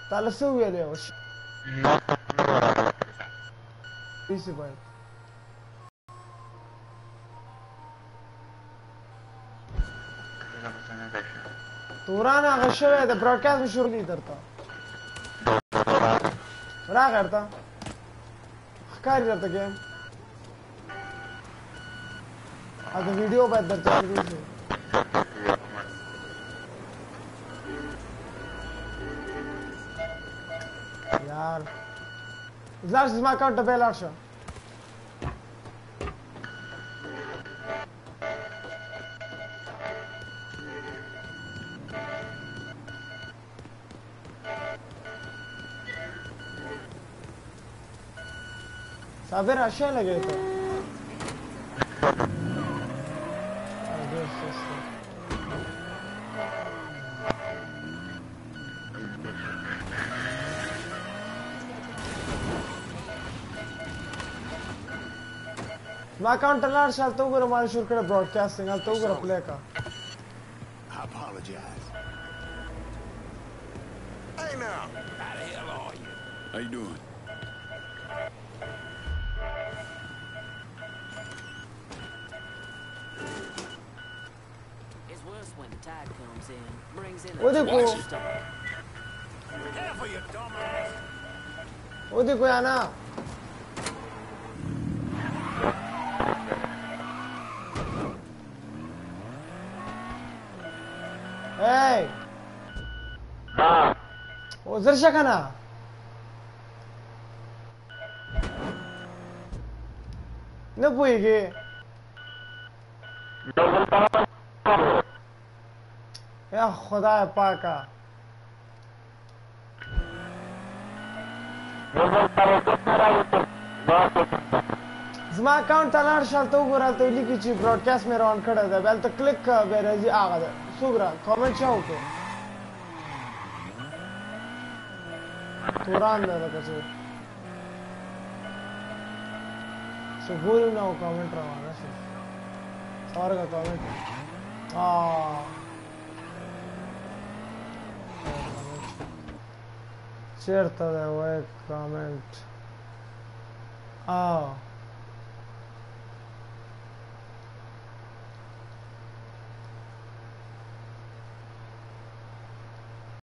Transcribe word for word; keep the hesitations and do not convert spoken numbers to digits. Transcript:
تعال سوي يا وش No, no, ايش باي تورانا غشوه ده برودكاست مشهور دي درتا را کرتا خکاری درتا گیم هذا ویڈیو باید درتا شروع यार Zlaš iz moja kaunta bela arša Sabir आशा लगे तो My account alert shall to go to my shurkada broadcasting. I'll to go to play ka. I apologize. Hey now, how the hell are you? How you doing? It's worse when the tide comes in, brings in What a the bunch fuck? of stuff. Careful, you dumbass. वो देखो यार ना Hey वो जरशा का ना न पुएगे या खुदा पाका زما اکاونټ ته لاړ شه هلته وګوره هلته لیکي چې براډکاسټ مې روان کړی دی بیا هلته کلیک کوه بیا راځي هغه ده څوک را کامنټ چا وکړو توران دی لکه څه څه ګوري نه و کامنټ روانه شي سارګه کامنټ چیرته دی وایي کامنټ آه